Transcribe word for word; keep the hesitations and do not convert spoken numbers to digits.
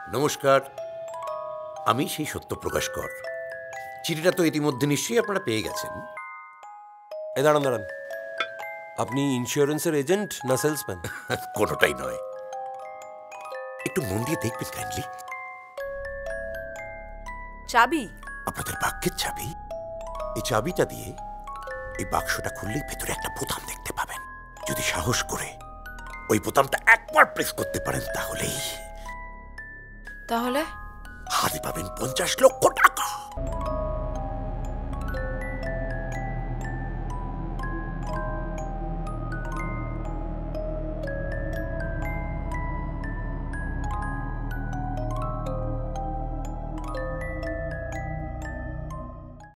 নমস্কার, আমি সেই সত্যপ্রকাশ কর। চিঠিটা তো ইতিমধ্যে নিশ্চয়ই আপনারা পেয়ে গেছেন। এই দাঁড়ান দাঁড়ান, আপনি ইন্স্যুরেন্সের এজেন্ট না সেলসম্যান? কোনোটাই নয়, একটু মন দিয়ে দেখবেন কাইন্ডলি। চাবি? আপনাদের ভাগ্যের চাবি। এই চাবিটা দিয়ে এই বাক্সটা খুললেই ভেতরে একটা বোতাম দেখতে পাবেন। যদি সাহস করে ওই বোতামটা একবার প্রেস করতে পারেন তাহলেই তাহলে হাতে পাবেন পঞ্চাশ লক্ষ টাকা।